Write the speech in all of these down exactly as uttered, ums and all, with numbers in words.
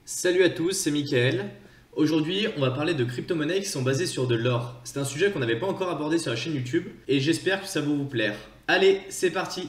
Salut à tous, c'est Mickaël. Aujourd'hui, on va parler de crypto-monnaies qui sont basées sur de l'or. C'est un sujet qu'on n'avait pas encore abordé sur la chaîne YouTube et j'espère que ça va vous plaire. Allez, c'est parti!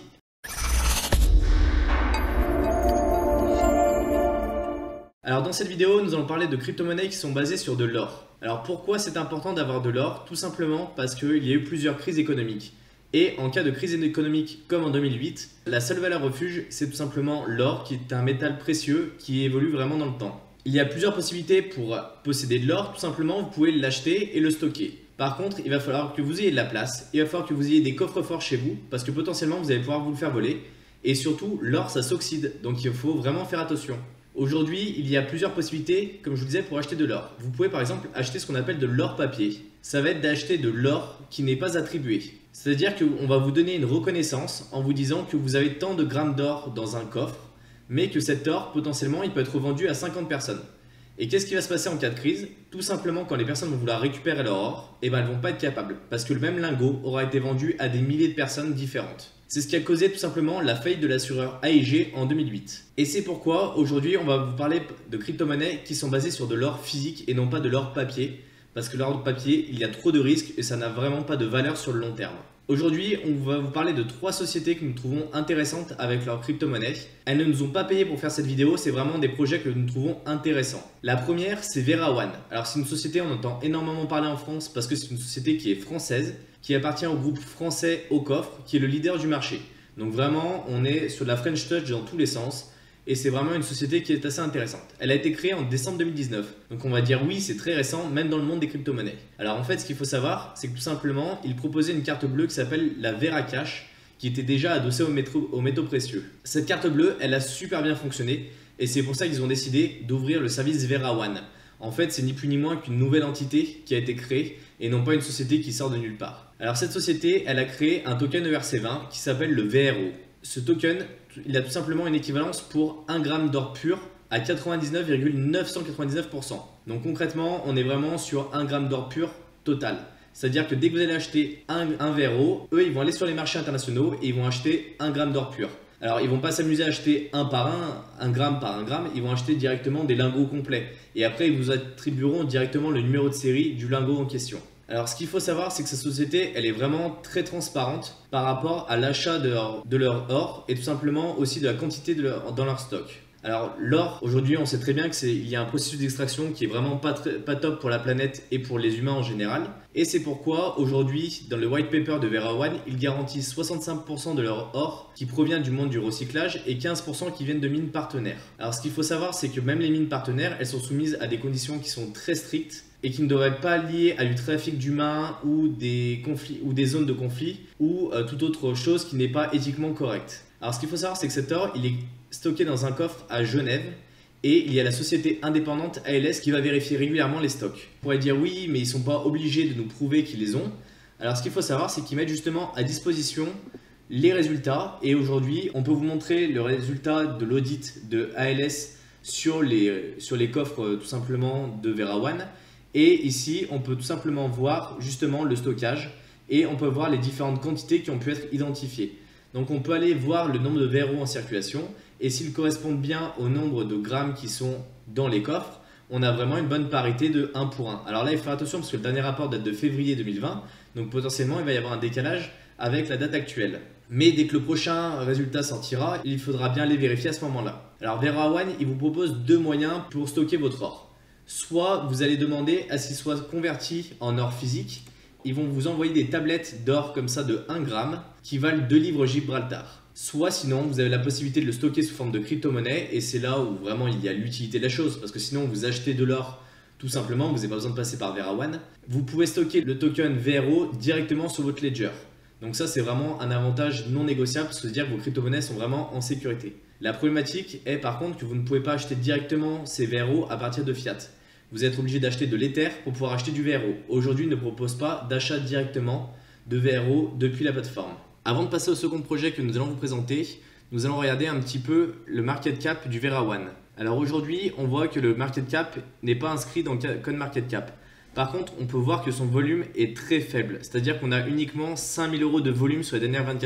Alors dans cette vidéo, nous allons parler de crypto-monnaies qui sont basées sur de l'or. Alors pourquoi c'est important d'avoir de l'or? Tout simplement parce qu'il y a eu plusieurs crises économiques. Et en cas de crise économique comme en deux mille huit, la seule valeur refuge, c'est tout simplement l'or qui est un métal précieux qui évolue vraiment dans le temps. Il y a plusieurs possibilités pour posséder de l'or. Tout simplement, vous pouvez l'acheter et le stocker. Par contre, il va falloir que vous ayez de la place, il va falloir que vous ayez des coffres-forts chez vous parce que potentiellement vous allez pouvoir vous le faire voler. Et surtout, l'or ça s'oxyde, donc il faut vraiment faire attention. Aujourd'hui, il y a plusieurs possibilités, comme je vous disais, pour acheter de l'or. Vous pouvez par exemple acheter ce qu'on appelle de l'or papier. Ça va être d'acheter de l'or qui n'est pas attribué. C'est-à-dire qu'on va vous donner une reconnaissance en vous disant que vous avez tant de grammes d'or dans un coffre, mais que cet or, potentiellement, il peut être vendu à cinquante personnes. Et qu'est-ce qui va se passer en cas de crise? Tout simplement, quand les personnes vont vouloir récupérer leur or, eh ben, elles ne vont pas être capables, parce que le même lingot aura été vendu à des milliers de personnes différentes. C'est ce qui a causé tout simplement la faillite de l'assureur A I G en deux mille huit. Et c'est pourquoi aujourd'hui on va vous parler de crypto-monnaies qui sont basées sur de l'or physique et non pas de l'or papier. Parce que l'or papier, il y a trop de risques et ça n'a vraiment pas de valeur sur le long terme. Aujourd'hui, on va vous parler de trois sociétés que nous trouvons intéressantes avec leurs crypto-monnaies. Elles ne nous ont pas payé pour faire cette vidéo, c'est vraiment des projets que nous trouvons intéressants. La première, c'est VeraOne. Alors c'est une société, on entend énormément parler en France parce que c'est une société qui est française, qui appartient au groupe français Aucoffre, qui est le leader du marché. Donc vraiment, on est sur la French Touch dans tous les sens. Et c'est vraiment une société qui est assez intéressante. Elle a été créée en décembre deux mille dix-neuf. Donc on va dire oui, c'est très récent, même dans le monde des crypto-monnaies. Alors en fait, ce qu'il faut savoir, c'est que tout simplement, ils proposaient une carte bleue qui s'appelle la VeraCash, qui était déjà adossée aux métaux, aux métaux précieux. Cette carte bleue, elle a super bien fonctionné. Et c'est pour ça qu'ils ont décidé d'ouvrir le service VeraOne. En fait, c'est ni plus ni moins qu'une nouvelle entité qui a été créée et non pas une société qui sort de nulle part. Alors cette société, elle a créé un token E R C vingt qui s'appelle le V R O. Ce token, il a tout simplement une équivalence pour un gramme d'or pur à quatre-vingt-dix-neuf virgule neuf cent quatre-vingt-dix-neuf pour cent. Donc concrètement, on est vraiment sur un gramme d'or pur total. C'est-à-dire que dès que vous allez acheter un, un V R O, eux, ils vont aller sur les marchés internationaux et ils vont acheter un gramme d'or pur. Alors, ils ne vont pas s'amuser à acheter un par un, un gramme par un gramme, ils vont acheter directement des lingots complets. Et après, ils vous attribueront directement le numéro de série du lingot en question. Alors, ce qu'il faut savoir, c'est que cette société, elle est vraiment très transparente par rapport à l'achat de, de leur or et tout simplement aussi de la quantité de leur, dans leur stock. Alors, l'or, aujourd'hui, on sait très bien qu'il y a un processus d'extraction qui est vraiment pas, très, pas top pour la planète et pour les humains en général. Et c'est pourquoi, aujourd'hui, dans le white paper de VeraOne, ils garantissent soixante-cinq pour cent de leur or qui provient du monde du recyclage et quinze pour cent qui viennent de mines partenaires. Alors, ce qu'il faut savoir, c'est que même les mines partenaires, elles sont soumises à des conditions qui sont très strictes et qui ne devraient pas lier à du trafic d'humains ou des conflits ou des zones de conflit ou euh, toute autre chose qui n'est pas éthiquement correcte. Alors ce qu'il faut savoir, c'est que cet or, il est stocké dans un coffre à Genève et il y a la société indépendante A L S qui va vérifier régulièrement les stocks. On pourrait dire oui, mais ils ne sont pas obligés de nous prouver qu'ils les ont. Alors ce qu'il faut savoir, c'est qu'ils mettent justement à disposition les résultats et aujourd'hui, on peut vous montrer le résultat de l'audit de A L S sur les, sur les coffres tout simplement de VeraOne. Et ici, on peut tout simplement voir justement le stockage et on peut voir les différentes quantités qui ont pu être identifiées. Donc on peut aller voir le nombre de V R O en circulation et s'ils correspondent bien au nombre de grammes qui sont dans les coffres, on a vraiment une bonne parité de un pour un. Alors là, il faut faire attention parce que le dernier rapport date de février deux mille vingt, donc potentiellement il va y avoir un décalage avec la date actuelle. Mais dès que le prochain résultat sortira, il faudra bien les vérifier à ce moment-là. Alors VeraOne, il vous propose deux moyens pour stocker votre or. Soit vous allez demander à ce qu'il soit converti en or physique. Ils vont vous envoyer des tablettes d'or comme ça de un gramme qui valent deux livres Gibraltar. Soit sinon, vous avez la possibilité de le stocker sous forme de crypto-monnaie et c'est là où vraiment il y a l'utilité de la chose. Parce que sinon, vous achetez de l'or tout simplement, vous n'avez pas besoin de passer par VeraOne. Vous pouvez stocker le token V R O directement sur votre ledger. Donc ça, c'est vraiment un avantage non négociable, c'est-à-dire que vos crypto-monnaies sont vraiment en sécurité. La problématique est par contre que vous ne pouvez pas acheter directement ces V R O à partir de fiat. Vous êtes obligé d'acheter de l'Ether pour pouvoir acheter du V R O. Aujourd'hui, il ne propose pas d'achat directement de V R O depuis la plateforme. Avant de passer au second projet que nous allons vous présenter, nous allons regarder un petit peu le market cap du VeraOne. Alors aujourd'hui, on voit que le market cap n'est pas inscrit dans CoinMarketCap. Par contre, on peut voir que son volume est très faible, c'est-à-dire qu'on a uniquement cinq mille euros de volume sur les dernières vingt-quatre heures.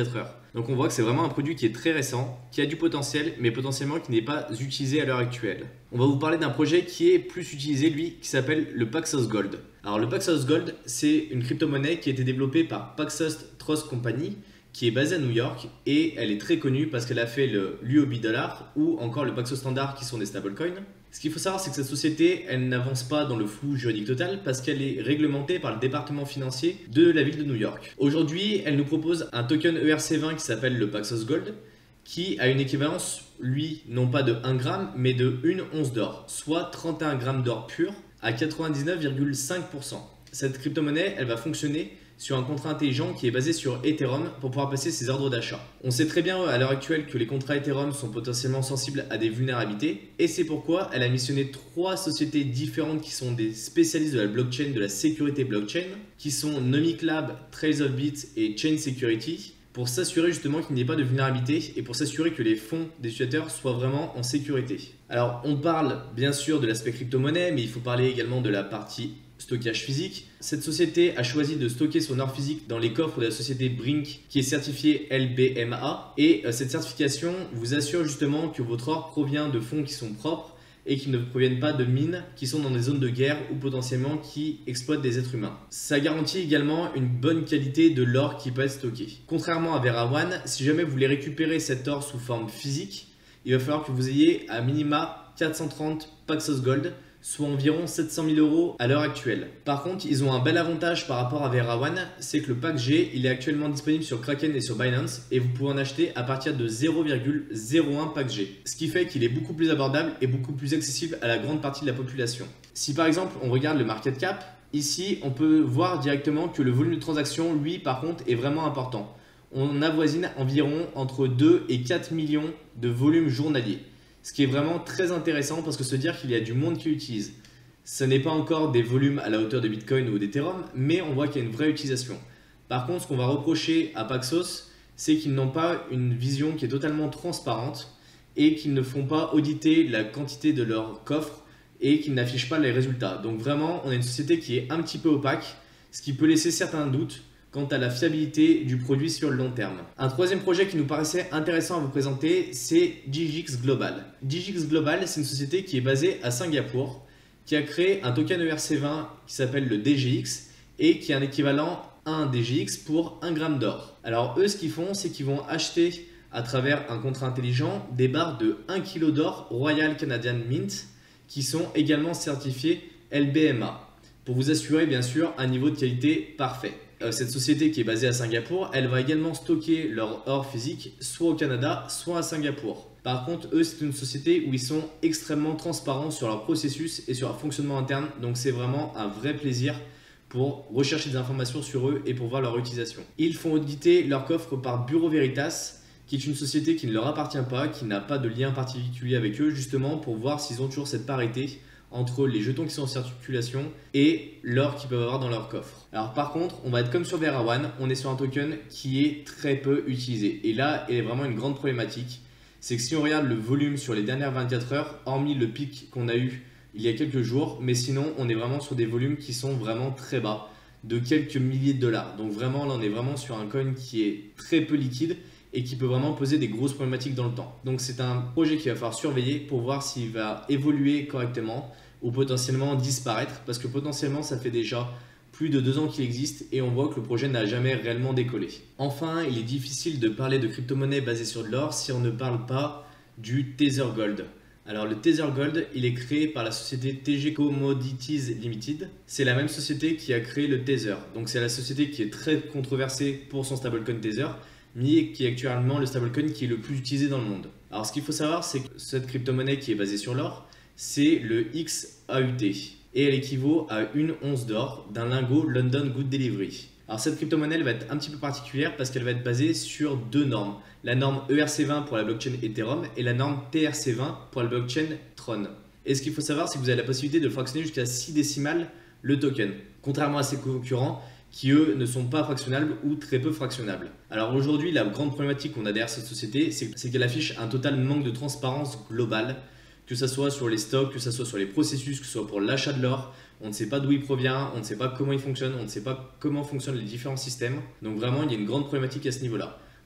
Donc on voit que c'est vraiment un produit qui est très récent, qui a du potentiel, mais potentiellement qui n'est pas utilisé à l'heure actuelle. On va vous parler d'un projet qui est plus utilisé, lui, qui s'appelle le Paxos Gold. Alors le Paxos Gold, c'est une crypto-monnaie qui a été développée par Paxos Trust Company, qui est basée à New York, et elle est très connue parce qu'elle a fait le l'U O B dollar ou encore le Paxos Standard qui sont des stablecoins. Ce qu'il faut savoir, c'est que cette société, elle n'avance pas dans le flou juridique total parce qu'elle est réglementée par le département financier de la ville de New York. Aujourd'hui, elle nous propose un token E R C vingt qui s'appelle le Paxos Gold, qui a une équivalence, lui, non pas de un gramme, mais de une once d'or, soit trente et un grammes d'or pur à quatre-vingt-dix-neuf virgule cinq pour cent. Cette crypto-monnaie, elle va fonctionner sur un contrat intelligent qui est basé sur Ethereum pour pouvoir passer ses ordres d'achat. On sait très bien à l'heure actuelle que les contrats Ethereum sont potentiellement sensibles à des vulnérabilités et c'est pourquoi elle a missionné trois sociétés différentes qui sont des spécialistes de la blockchain, de la sécurité blockchain, qui sont Nomic Lab, Trails of Bits et Chain Security, pour s'assurer justement qu'il n'y ait pas de vulnérabilité et pour s'assurer que les fonds des utilisateurs soient vraiment en sécurité. Alors on parle bien sûr de l'aspect crypto-monnaie, mais il faut parler également de la partie stockage physique. Cette société a choisi de stocker son or physique dans les coffres de la société Brink qui est certifiée L B M A et cette certification vous assure justement que votre or provient de fonds qui sont propres et qui ne proviennent pas de mines qui sont dans des zones de guerre ou potentiellement qui exploitent des êtres humains. Ça garantit également une bonne qualité de l'or qui peut être stocké. Contrairement à VeraOne, si jamais vous voulez récupérer cet or sous forme physique, il va falloir que vous ayez à minima quatre cent trente Paxos Gold, soit environ sept cent mille euros à l'heure actuelle. Par contre, ils ont un bel avantage par rapport à VeraOne, c'est que le pack G, il est actuellement disponible sur Kraken et sur Binance et vous pouvez en acheter à partir de zéro virgule zéro un pack G. Ce qui fait qu'il est beaucoup plus abordable et beaucoup plus accessible à la grande partie de la population. Si par exemple on regarde le market cap, ici on peut voir directement que le volume de transaction, lui par contre, est vraiment important. On avoisine environ entre deux et quatre millions de volumes journaliers. Ce qui est vraiment très intéressant parce que se dire qu'il y a du monde qui l'utilise. Ce n'est pas encore des volumes à la hauteur de Bitcoin ou d'Ethereum, mais on voit qu'il y a une vraie utilisation. Par contre, ce qu'on va reprocher à Paxos, c'est qu'ils n'ont pas une vision qui est totalement transparente et qu'ils ne font pas auditer la quantité de leur coffre et qu'ils n'affichent pas les résultats. Donc vraiment, on a une société qui est un petit peu opaque, ce qui peut laisser certains doutes quant à la fiabilité du produit sur le long terme. Un troisième projet qui nous paraissait intéressant à vous présenter, c'est D J X Global. D J X Global, c'est une société qui est basée à Singapour, qui a créé un token E R C vingt qui s'appelle le D G X et qui est un équivalent à un D G X pour un gramme d'or. Alors eux, ce qu'ils font, c'est qu'ils vont acheter à travers un contrat intelligent des barres de un kilo d'or Royal Canadian Mint qui sont également certifiées L B M A pour vous assurer bien sûr un niveau de qualité parfait. Cette société qui est basée à Singapour, elle va également stocker leur or physique soit au Canada, soit à Singapour. Par contre, eux, c'est une société où ils sont extrêmement transparents sur leur processus et sur leur fonctionnement interne. Donc, c'est vraiment un vrai plaisir pour rechercher des informations sur eux et pour voir leur utilisation. Ils font auditer leur coffre par Bureau Veritas, qui est une société qui ne leur appartient pas, qui n'a pas de lien particulier avec eux, justement pour voir s'ils ont toujours cette parité entre les jetons qui sont en circulation et l'or qu'ils peuvent avoir dans leur coffre. Alors par contre, on va être comme sur VeraOne, on est sur un token qui est très peu utilisé. Et là, il y a vraiment une grande problématique. C'est que si on regarde le volume sur les dernières vingt-quatre heures, hormis le pic qu'on a eu il y a quelques jours, mais sinon on est vraiment sur des volumes qui sont vraiment très bas, de quelques milliers de dollars. Donc vraiment là, on est vraiment sur un coin qui est très peu liquide et qui peut vraiment poser des grosses problématiques dans le temps. Donc c'est un projet qu'il va falloir surveiller pour voir s'il va évoluer correctement ou potentiellement disparaître, parce que potentiellement ça fait déjà plus de deux ans qu'il existe et on voit que le projet n'a jamais réellement décollé. Enfin, il est difficile de parler de crypto-monnaie basée sur de l'or si on ne parle pas du Tether Gold. Alors le Tether Gold, il est créé par la société T G Commodities Limited. C'est la même société qui a créé le Tether. Donc c'est la société qui est très controversée pour son stablecoin Tether, mais qui est actuellement le stablecoin qui est le plus utilisé dans le monde. Alors ce qu'il faut savoir, c'est que cette crypto-monnaie qui est basée sur l'or, c'est le X A U T et elle équivaut à une once d'or d'un lingot London Good Delivery. Alors cette crypto-monnaie elle va être un petit peu particulière parce qu'elle va être basée sur deux normes. La norme E R C vingt pour la blockchain Ethereum et la norme T R C vingt pour la blockchain Tron. Et ce qu'il faut savoir, c'est que vous avez la possibilité de fractionner jusqu'à six décimales le token, contrairement à ses concurrents qui eux ne sont pas fractionnables ou très peu fractionnables. Alors aujourd'hui, la grande problématique qu'on a derrière cette société, c'est qu'elle affiche un total manque de transparence globale, que ce soit sur les stocks, que ce soit sur les processus, que ce soit pour l'achat de l'or. On ne sait pas d'où il provient, on ne sait pas comment il fonctionne, on ne sait pas comment fonctionnent les différents systèmes. Donc vraiment, il y a une grande problématique à ce niveau-là.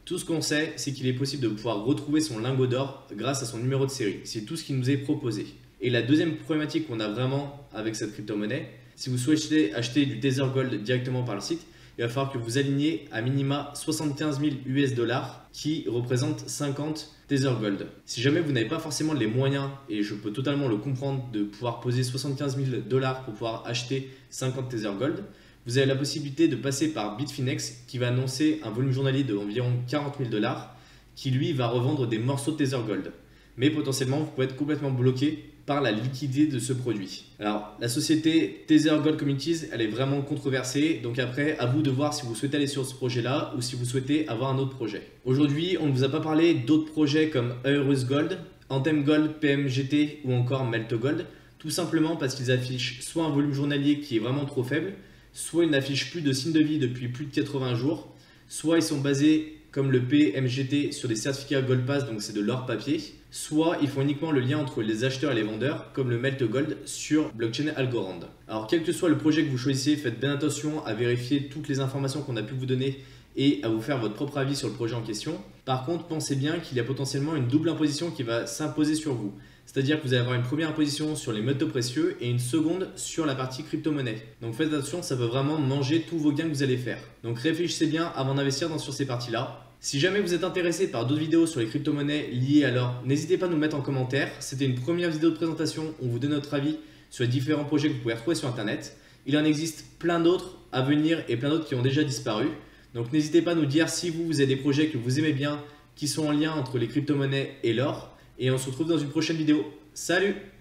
Tout ce qu'on sait, c'est qu'il est possible de pouvoir retrouver son lingot d'or grâce à son numéro de série. C'est tout ce qui nous est proposé. Et la deuxième problématique qu'on a vraiment avec cette crypto-monnaie, si vous souhaitez acheter du Tether Gold directement par le site, il va falloir que vous aligniez à minima soixante-quinze mille U S dollars qui représentent cinquante Tether Gold. Si jamais vous n'avez pas forcément les moyens, et je peux totalement le comprendre, de pouvoir poser soixante-quinze mille dollars pour pouvoir acheter cinquante Tether Gold, vous avez la possibilité de passer par Bitfinex qui va annoncer un volume journalier de environ quarante mille dollars qui lui va revendre des morceaux de Tether Gold. Mais potentiellement, vous pouvez être complètement bloqué par la liquidité de ce produit. Alors, la société Tether Gold Communities, elle est vraiment controversée. Donc après, à vous de voir si vous souhaitez aller sur ce projet-là ou si vous souhaitez avoir un autre projet. Aujourd'hui, on ne vous a pas parlé d'autres projets comme Aeurus Gold, Anthem Gold, P M G T ou encore Melt Gold. Tout simplement parce qu'ils affichent soit un volume journalier qui est vraiment trop faible, soit ils n'affichent plus de signe de vie depuis plus de quatre-vingts jours, soit ils sont basés comme le P M G T sur des certificats Gold Pass, donc c'est de l'or papier, soit ils font uniquement le lien entre les acheteurs et les vendeurs, comme le Melt Gold sur blockchain Algorand. Alors quel que soit le projet que vous choisissez, faites bien attention à vérifier toutes les informations qu'on a pu vous donner et à vous faire votre propre avis sur le projet en question. Par contre, pensez bien qu'il y a potentiellement une double imposition qui va s'imposer sur vous. C'est-à-dire que vous allez avoir une première imposition sur les métaux précieux et une seconde sur la partie crypto-monnaie. Donc faites attention, ça peut vraiment manger tous vos gains que vous allez faire. Donc réfléchissez bien avant d'investir dans sur ces parties-là. Si jamais vous êtes intéressé par d'autres vidéos sur les crypto-monnaies liées, alors n'hésitez pas à nous mettre en commentaire. C'était une première vidéo de présentation où on vous donne notre avis sur les différents projets que vous pouvez retrouver sur Internet. Il en existe plein d'autres à venir et plein d'autres qui ont déjà disparu. Donc n'hésitez pas à nous dire si vous, vous avez des projets que vous aimez bien qui sont en lien entre les crypto-monnaies et l'or. Et on se retrouve dans une prochaine vidéo. Salut!